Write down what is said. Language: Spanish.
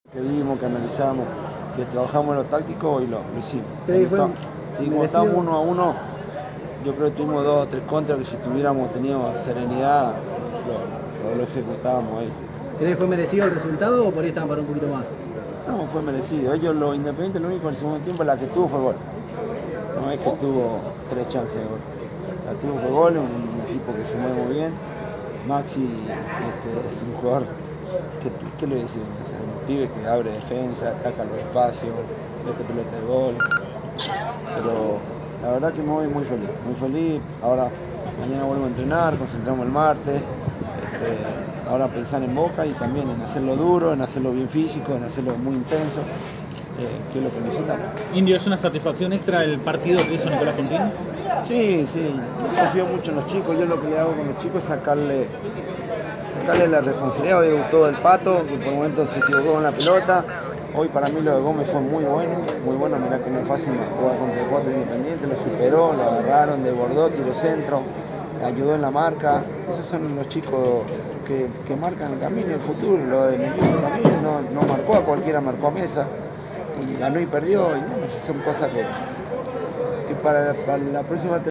Que vimos, que analizamos, que trabajamos en lo táctico y lo hicimos. Como estábamos 1-1, yo creo que tuvimos 2 o 3 contras que si tuviéramos tenido serenidad lo ejecutábamos ahí. ¿Crees que fue merecido el resultado o por ahí estaban para un poquito más? No, fue merecido. Ellos, lo Independiente, lo único en el segundo tiempo la que tuvo fue gol. No es que tuvo 3 chances de gol. La tuvo fue gol, un equipo que se mueve muy bien. Maxi es un jugador ¿qué le voy a decir? Es un pibe que abre defensa, ataca los espacios, mete pelota de gol. Pero la verdad que me voy muy feliz, muy feliz. Ahora mañana vuelvo a entrenar, concentramos el martes. Ahora pensar en Boca y también en hacerlo duro, en hacerlo bien físico, en hacerlo muy intenso, que es lo que necesitamos. Indio, ¿es una satisfacción extra el partido que hizo Nicolás Contín? Sí, yo confío mucho en los chicos. Yo lo que le hago con los chicos es sacarle la responsabilidad. Hoy debutó el Pato, que por momentos se equivocó con la pelota. Hoy para mí lo de Gómez fue muy bueno, mirá que no es fácil jugar contra el 4 Independiente, lo superó, lo agarraron, desbordó, tiró centro, ayudó en la marca. Esos son los chicos que marcan el camino y el futuro. Lo de Miguel también no marcó a cualquiera, marcó a Mesa y ganó y perdió, y bueno, son cosas que para la próxima